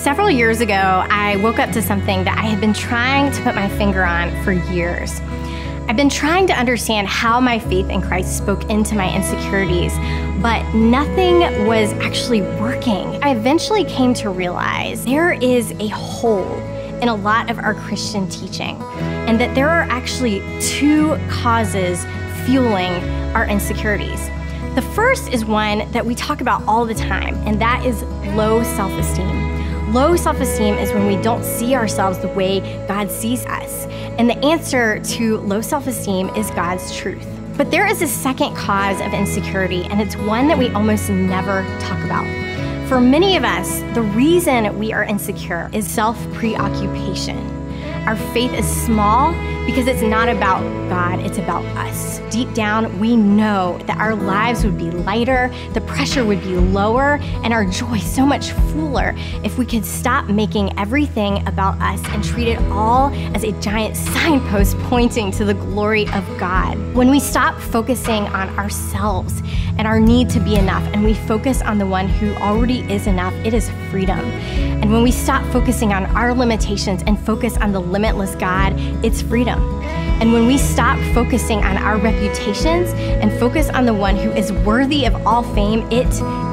Several years ago, I woke up to something that I had been trying to put my finger on for years. I've been trying to understand how my faith in Christ spoke into my insecurities, but nothing was actually working. I eventually came to realize there is a hole in a lot of our Christian teaching, and that there are actually two causes fueling our insecurities. The first is one that we talk about all the time, and that is low self-esteem. Low self-esteem is when we don't see ourselves the way God sees us. And the answer to low self-esteem is God's truth. But there is a second cause of insecurity, and it's one that we almost never talk about. For many of us, the reason we are insecure is self-preoccupation. Our faith is small because it's not about God, it's about us. Deep down, we know that our lives would be lighter, the pressure would be lower, and our joy so much fuller if we could stop making everything about us and treat it all as a giant signpost pointing to the glory of God. When we stop focusing on ourselves and our need to be enough, and we focus on the one who already is enough, it is freedom. And when we stop focusing on our limitations and focus on the limitless God, it's freedom. And when we stop focusing on our reputations and focus on the one who is worthy of all fame, it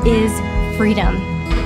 is freedom.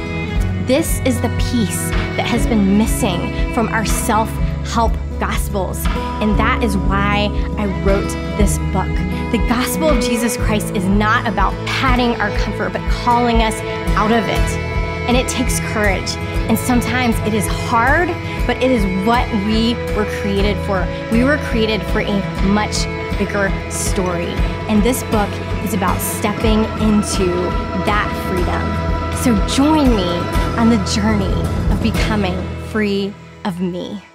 This is the piece that has been missing from our self-help gospels, and that is why I wrote this book. The gospel of Jesus Christ is not about padding our comfort, but calling us out of it. And it takes courage, and sometimes it is hard, but it is what we were created for. We were created for a much bigger story, and this book is about stepping into that freedom. So join me on the journey of becoming free of me.